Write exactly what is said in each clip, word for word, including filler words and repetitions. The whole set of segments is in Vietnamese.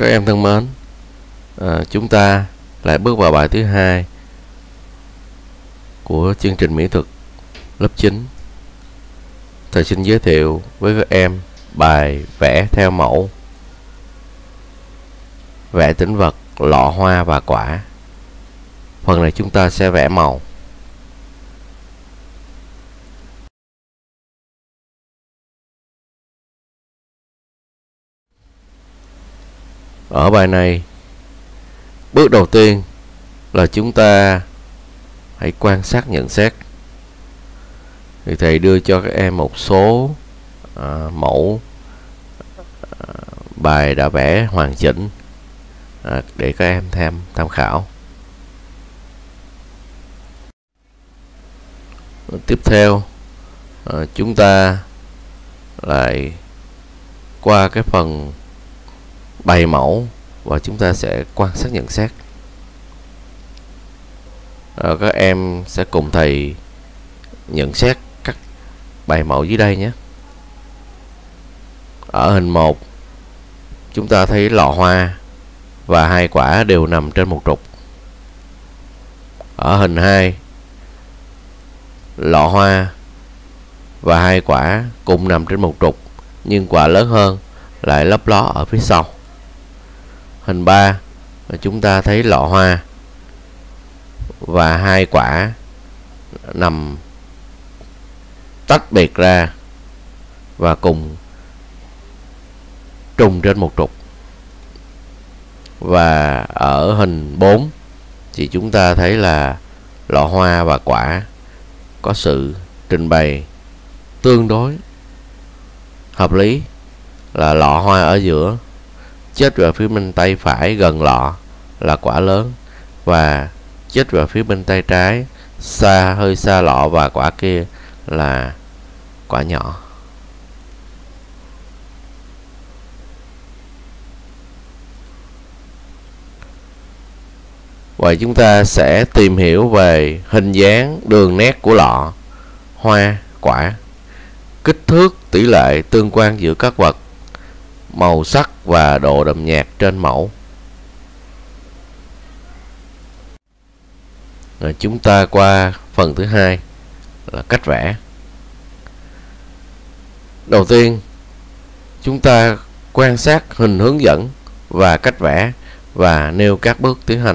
Các em thân mến, à, chúng ta lại bước vào bài thứ hai của chương trình mỹ thuật lớp chín. Thầy xin giới thiệu với các em bài vẽ theo mẫu, vẽ tĩnh vật, lọ hoa và quả. Phần này chúng ta sẽ vẽ màu. Ở bài này, bước đầu tiên là chúng ta hãy quan sát nhận xét. Thì thầy đưa cho các em một số à, mẫu à, bài đã vẽ hoàn chỉnh à, để các em tham tham khảo. Tiếp theo, à, chúng ta lại qua cái phần bày mẫu và chúng ta sẽ quan sát nhận xét. À, các em sẽ cùng thầy nhận xét các bài mẫu dưới đây nhé. Ở hình một, chúng ta thấy lọ hoa và hai quả đều nằm trên một trục. Ở hình hai, lọ hoa và hai quả cùng nằm trên một trục, nhưng quả lớn hơn lại lấp ló ở phía sau. Hình ba, chúng ta thấy lọ hoa và hai quả nằm tách biệt ra và cùng trùng trên một trục. Và ở hình bốn thì chúng ta thấy là lọ hoa và quả có sự trình bày tương đối hợp lý, là lọ hoa ở giữa, chết về phía bên tay phải gần lọ là quả lớn, và chết về phía bên tay trái xa hơi xa lọ và quả kia là quả nhỏ. Vậy chúng ta sẽ tìm hiểu về hình dáng, đường nét của lọ, hoa, quả, kích thước, tỷ lệ, tương quan giữa các vật, màu sắc và độ đậm nhạt trên mẫu. Rồi chúng ta qua phần thứ hai là cách vẽ. Đầu tiên, chúng ta quan sát hình hướng dẫn và cách vẽ và nêu các bước tiến hành.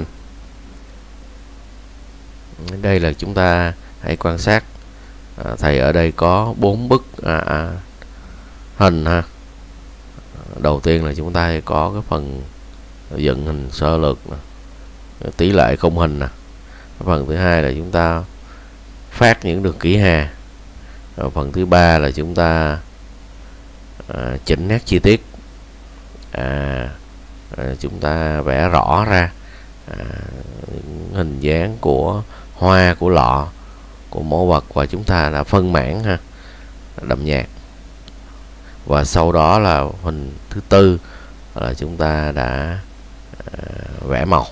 Đây là chúng ta hãy quan sát. À, thầy ở đây có bốn bức à, à, hình ha. Đầu tiên là chúng ta có cái phần dựng hình sơ lược nè, tỷ lệ khung hình nè. Phần thứ hai là chúng ta phát những đường kỹ hà. Rồi phần thứ ba là chúng ta à, chỉnh nét chi tiết. À, à, chúng ta vẽ rõ ra à, hình dáng của hoa, của lọ, của mẫu vật, và chúng ta đã phân mảng ha, đậm nhạt. Và sau đó là hình thứ tư là chúng ta đã à, vẽ màu.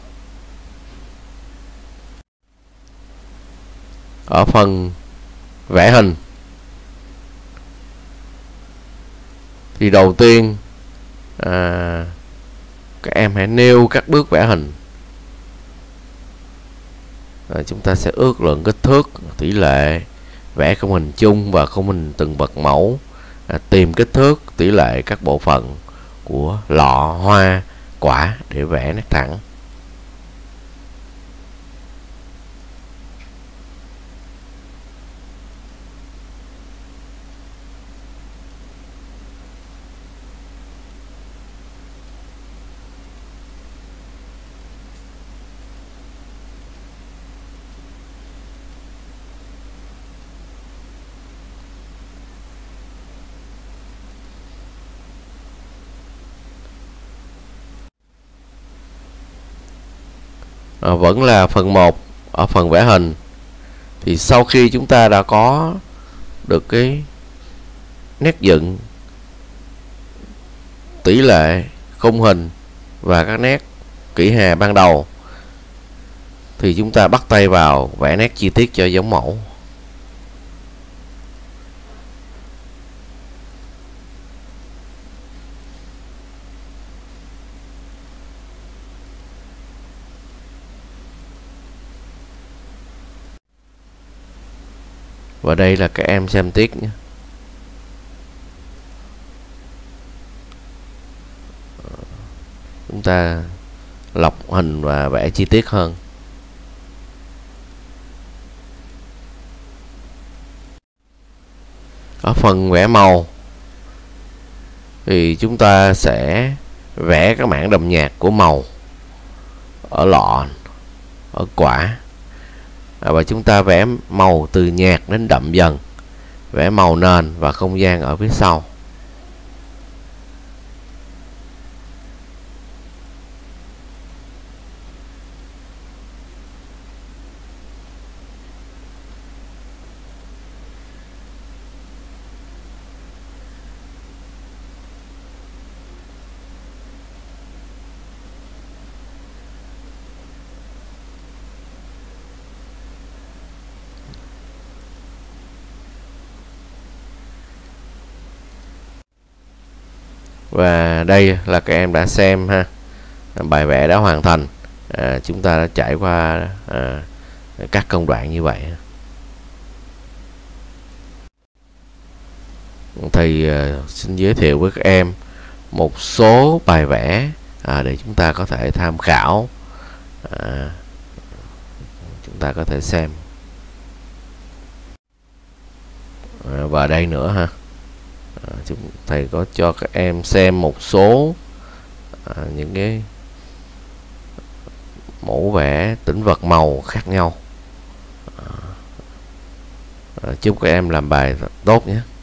Ở phần vẽ hình thì đầu tiên à, các em hãy nêu các bước vẽ hình. À, chúng ta sẽ ước lượng kích thước, tỷ lệ, vẽ khung hình chung và khung hình từng vật mẫu, à, tìm kích thước, tỷ lệ các bộ phận của lọ, hoa, quả để vẽ nét thẳng. À, vẫn là phần một. Ở phần vẽ hình thì sau khi chúng ta đã có được cái nét dựng, tỷ lệ, khung hình và các nét kỹ hà ban đầu, thì chúng ta bắt tay vào vẽ nét chi tiết cho giống mẫu. Và đây là các em xem tiếp nhé. Chúng ta lọc hình và vẽ chi tiết hơn. Ở phần vẽ màu thì chúng ta sẽ vẽ các mảng đậm nhạt của màu ở lọ, ở quả, và chúng ta vẽ màu từ nhạt đến đậm dần, vẽ màu nền và không gian ở phía sau. Và đây là các em đã xem ha, bài vẽ đã hoàn thành. À, chúng ta đã trải qua à, các công đoạn như vậy. Thầy à, xin giới thiệu với các em một số bài vẽ à, để chúng ta có thể tham khảo, à, chúng ta có thể xem. À, và đây nữa ha, à, chúng thầy có cho các em xem một số à, những cái mẫu vẽ tĩnh vật màu khác nhau. À, chúc các em làm bài tốt nhé.